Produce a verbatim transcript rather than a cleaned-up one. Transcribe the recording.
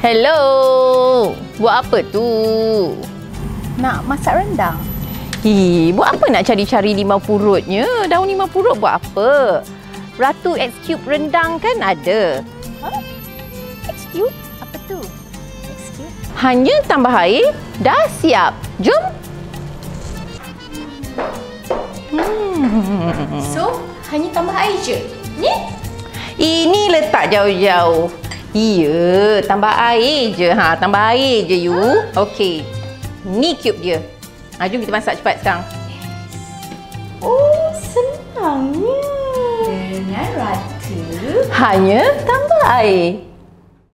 Hello. Buat apa tu? Nak masak rendang. Hi, buat apa nak cari-cari limau purutnya? Daun limau purut buat apa? Ratu X Cube rendang kan ada. Ha? X Cube? Apa tu? X Cube? Hanya tambah air, dah siap. Jom. Hmm. So, hanya tambah air je? Ni? Ini letak jauh-jauh. Ya, tambah air je. Ha, tambah air je you. Ha? Okey. Ni cube dia. Ha, jom kita masak cepat sekarang. Oh, senangnya. Dengan Ratu. Hanya tambah air.